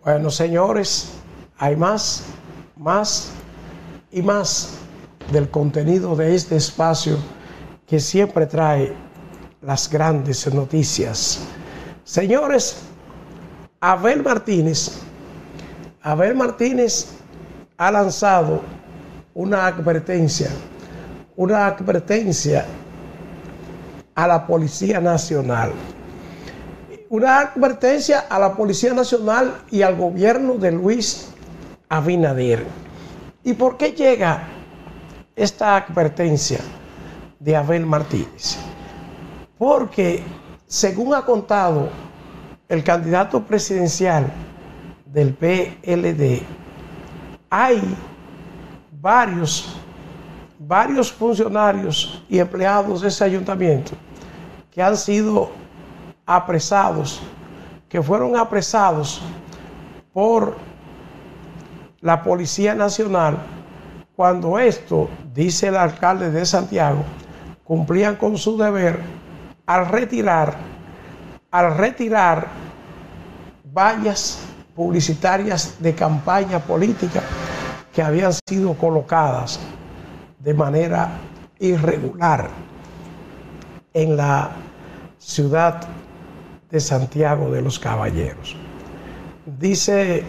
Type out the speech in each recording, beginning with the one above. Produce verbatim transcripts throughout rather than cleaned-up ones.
Bueno, señores, hay más, más y más del contenido de este espacio que siempre trae las grandes noticias. Señores, Abel Martínez, Abel Martínez ha lanzado una advertencia, una advertencia a la Policía Nacional. Una advertencia a la Policía Nacional y al gobierno de Luis Abinader. ¿Y por qué llega esta advertencia de Abel Martínez? Porque, según ha contado el candidato presidencial del P L D, hay varios, varios funcionarios y empleados de ese ayuntamiento que han sido apresados, que fueron apresados por la Policía Nacional cuando esto, dice el alcalde de Santiago, cumplían con su deber al retirar, al retirar vallas publicitarias de campaña política que habían sido colocadas de manera irregular en la ciudad de Santiago de los Caballeros. Dice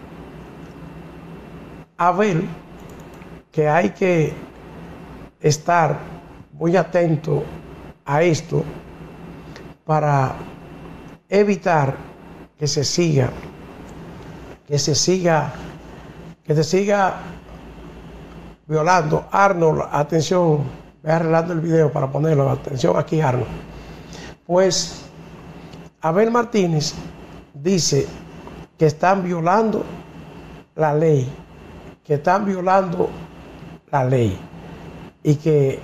Abel que hay que estar muy atento a esto para evitar que se siga, que se siga, que se siga violando. Arnold, atención, voy arreglando el video para ponerlo, atención aquí, Arnold. Pues Abel Martínez dice que están violando la ley, que están violando la ley y que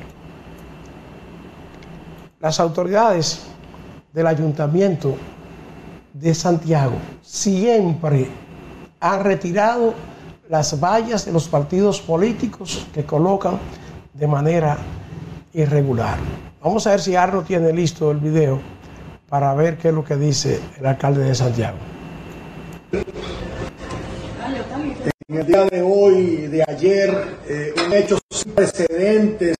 las autoridades del Ayuntamiento de Santiago siempre han retirado las vallas de los partidos políticos que colocan de manera irregular. Vamos a ver si Arno tiene listo el video para ver qué es lo que dice el alcalde de Santiago. En el día de hoy, de ayer, eh, un hecho sin precedentes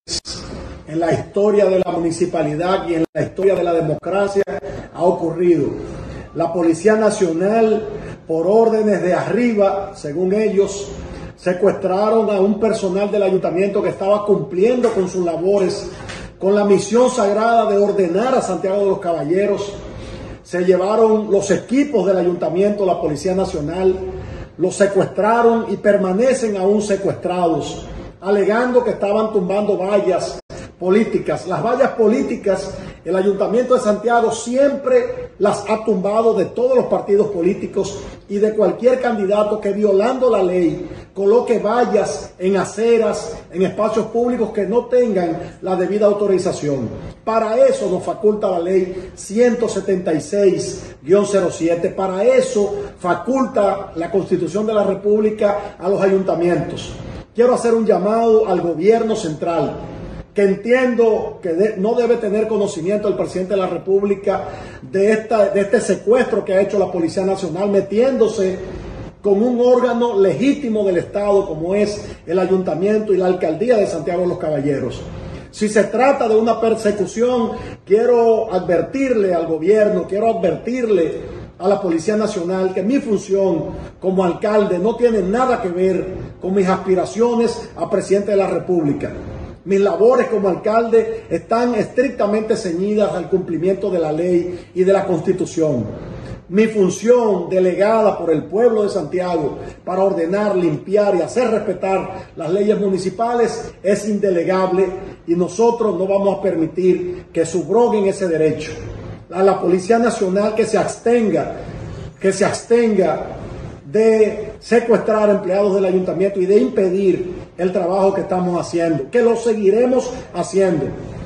en la historia de la municipalidad y en la historia de la democracia ha ocurrido. La Policía Nacional, por órdenes de arriba, según ellos, secuestraron a un personal del ayuntamiento que estaba cumpliendo con sus labores, con la misión sagrada de ordenar a Santiago de los Caballeros. Se llevaron los equipos del ayuntamiento, la Policía Nacional, los secuestraron y permanecen aún secuestrados, alegando que estaban tumbando vallas políticas. Las vallas políticas, el Ayuntamiento de Santiago siempre las ha tumbado de todos los partidos políticos y de cualquier candidato que, violando la ley, coloque vallas en aceras, en espacios públicos que no tengan la debida autorización. Para eso nos faculta la ley ciento setenta y seis guión cero siete, para eso faculta la Constitución de la República a los ayuntamientos. Quiero hacer un llamado al gobierno central, que entiendo que de, no debe tener conocimiento el presidente de la República de, esta, de este secuestro que ha hecho la Policía Nacional, metiéndose con un órgano legítimo del Estado como es el Ayuntamiento y la Alcaldía de Santiago de los Caballeros. Si se trata de una persecución, quiero advertirle al gobierno, quiero advertirle a la Policía Nacional que mi función como alcalde no tiene nada que ver con mis aspiraciones a presidente de la República. Mis labores como alcalde están estrictamente ceñidas al cumplimiento de la ley y de la Constitución. Mi función, delegada por el pueblo de Santiago para ordenar, limpiar y hacer respetar las leyes municipales, es indelegable y nosotros no vamos a permitir que subroguen ese derecho. A la Policía Nacional que se abstenga, que se abstenga de secuestrar empleados del ayuntamiento y de impedir el trabajo que estamos haciendo, que lo seguiremos haciendo.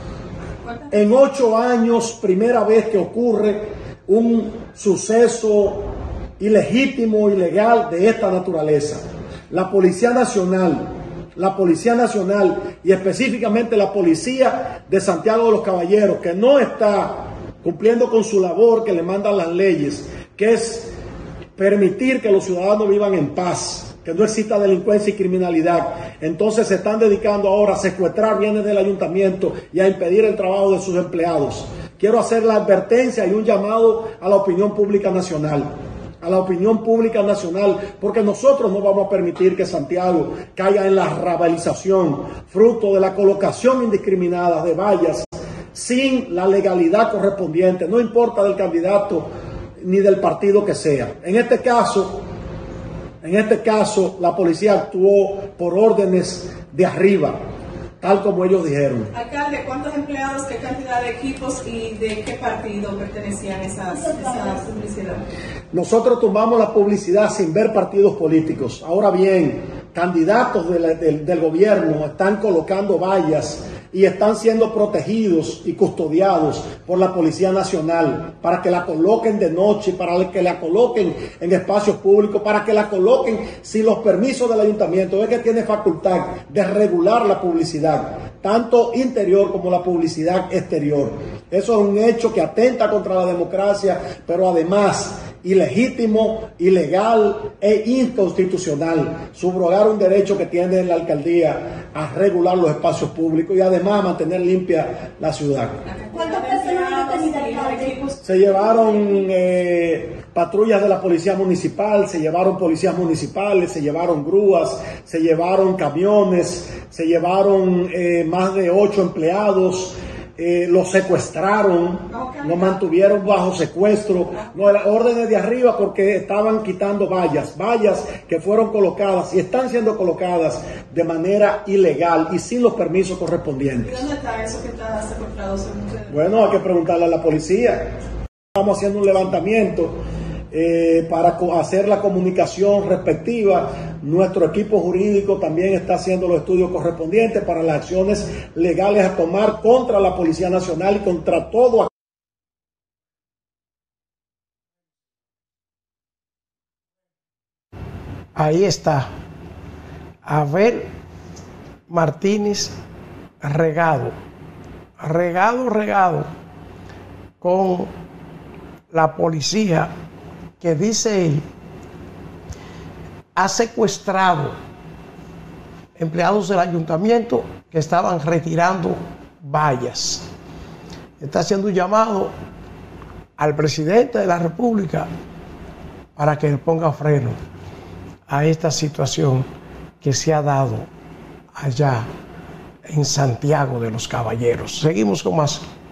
En ocho años, primera vez que ocurre un suceso ilegítimo, ilegal de esta naturaleza. La Policía Nacional, la Policía Nacional y específicamente la Policía de Santiago de los Caballeros, que no está cumpliendo con su labor que le mandan las leyes, que es permitir que los ciudadanos vivan en paz, que no exista delincuencia y criminalidad. Entonces se están dedicando ahora a secuestrar bienes del ayuntamiento y a impedir el trabajo de sus empleados. Quiero hacer la advertencia y un llamado a la opinión pública nacional. a la opinión pública nacional, porque nosotros no vamos a permitir que Santiago caiga en la rabalización, fruto de la colocación indiscriminada de vallas sin la legalidad correspondiente, no importa del candidato ni del partido que sea. En este caso, en este caso, la policía actuó por órdenes de arriba, tal como ellos dijeron. Alcalde, ¿cuántos empleados, qué cantidad de equipos y de qué partido pertenecían esas, esa publicidad? Nosotros tomamos la publicidad sin ver partidos políticos. Ahora bien, candidatos de la, del, del gobierno están colocando vallas y están siendo protegidos y custodiados por la Policía Nacional para que la coloquen de noche, para que la coloquen en espacios públicos, para que la coloquen sin los permisos del ayuntamiento. Es que tiene facultad de regular la publicidad, tanto interior como la publicidad exterior. Eso es un hecho que atenta contra la democracia, pero además ilegítimo, ilegal e inconstitucional, subrogar un derecho que tiene la alcaldía a regular los espacios públicos y además mantener limpia la ciudad. ¿Cuántas personas han detenido? Se llevaron eh, patrullas de la policía municipal, se llevaron policías municipales, se llevaron grúas, se llevaron camiones, se llevaron eh, más de ocho empleados. Eh, los secuestraron, okay. Los mantuvieron bajo secuestro, no, las órdenes de arriba porque estaban quitando vallas, vallas que fueron colocadas y están siendo colocadas de manera ilegal y sin los permisos correspondientes. ¿Y dónde está eso que está secuestrado? Bueno, hay que preguntarle a la policía. Estamos haciendo un levantamiento eh, para hacer la comunicación respectiva. Nuestro equipo jurídico también está haciendo los estudios correspondientes para las acciones legales a tomar contra la Policía Nacional y contra todo. Ahí está. Abel Martínez regado, regado, regado con la policía que dice él ha secuestrado empleados del ayuntamiento que estaban retirando vallas. Está haciendo un llamado al presidente de la República para que le ponga freno a esta situación que se ha dado allá en Santiago de los Caballeros. Seguimos con más.